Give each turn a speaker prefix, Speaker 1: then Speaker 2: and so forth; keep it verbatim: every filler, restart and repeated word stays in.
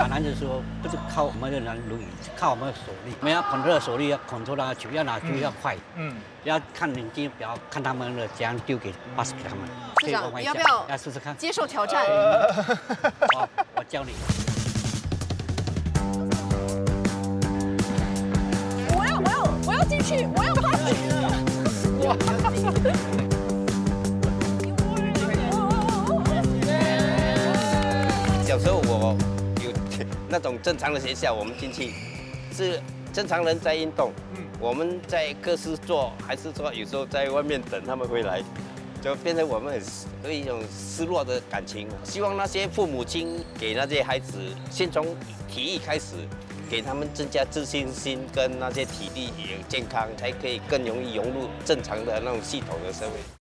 Speaker 1: 打篮球的时候不是靠我们的人轮椅，是靠我们的手力。我们要控制手力，要控制那个球，要拿球要快。嗯。要看眼睛，不要看他们的这样丢给 pass 给他们。
Speaker 2: 市长，你要不要
Speaker 1: 要试试看？
Speaker 2: 接受挑战。
Speaker 1: 我我教你。
Speaker 2: 我要我要我要进去，我要 pass。哇！
Speaker 3: 小时候我有那种正常的学校，我们进去是正常人在运动，我们在课室做，还是说有时候在外面等他们回来，就变成我们很有一种失落的感情。希望那些父母亲给那些孩子先从体育开始，给他们增加自信心跟那些体力也健康，才可以更容易融入正常的那种系统的社会。